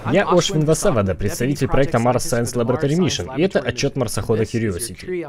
Я Ошвин Васавада, представитель проекта Mars Science Laboratory Mission, и это отчет марсохода Curiosity.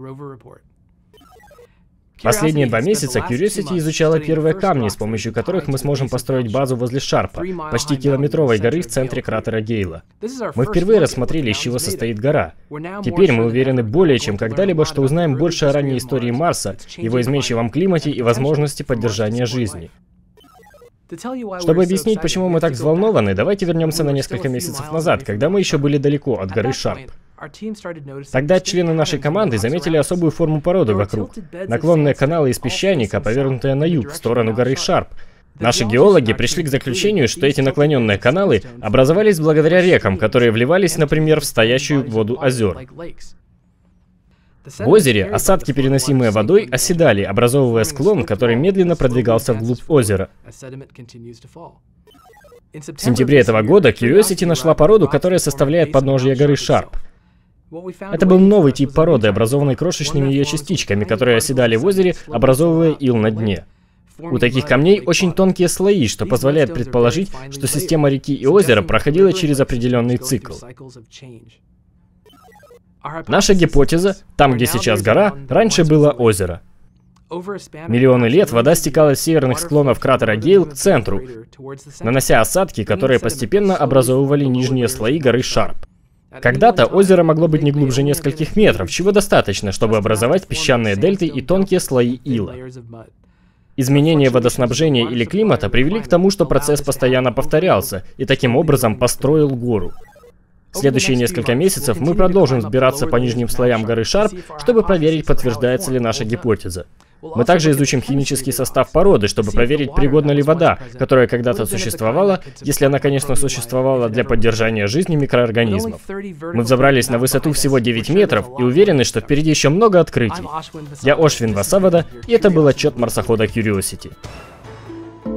Последние 2 месяца Curiosity изучала первые камни, с помощью которых мы сможем построить базу возле Шарпа, почти километровой горы в центре кратера Гейла. Мы впервые рассмотрели, из чего состоит гора. Теперь мы уверены более чем когда-либо, что узнаем больше о ранней истории Марса, его изменчивом климате и возможности поддержания жизни. Чтобы объяснить, почему мы так взволнованы, давайте вернемся на несколько месяцев назад, когда мы еще были далеко от горы Шарп. Тогда члены нашей команды заметили особую форму породы вокруг. Наклонные каналы из песчаника, повернутые на юг, в сторону горы Шарп. Наши геологи пришли к заключению, что эти наклоненные каналы образовались благодаря рекам, которые вливались, например, в стоящую воду озер. В озере осадки, переносимые водой, оседали, образовывая склон, который медленно продвигался вглубь озера. В сентябре этого года Curiosity нашла породу, которая составляет подножие горы Шарп. Это был новый тип породы, образованный крошечными ее частичками, которые оседали в озере, образовывая ил на дне. У таких камней очень тонкие слои, что позволяет предположить, что система реки и озера проходила через определенный цикл. Наша гипотеза, там, где сейчас гора, раньше было озеро. Миллионы лет вода стекала с северных склонов кратера Гейл к центру, нанося осадки, которые постепенно образовывали нижние слои горы Шарп. Когда-то озеро могло быть не глубже нескольких метров, чего достаточно, чтобы образовать песчаные дельты и тонкие слои ила. Изменения водоснабжения или климата привели к тому, что процесс постоянно повторялся, и таким образом построил гору. В следующие несколько месяцев мы продолжим взбираться по нижним слоям горы Шарп, чтобы проверить, подтверждается ли наша гипотеза. Мы также изучим химический состав породы, чтобы проверить, пригодна ли вода, которая когда-то существовала, если она, конечно, существовала для поддержания жизни микроорганизмов. Мы взобрались на высоту всего 9 метров и уверены, что впереди еще много открытий. Я Ошвин Васавада, и это был отчет марсохода Curiosity.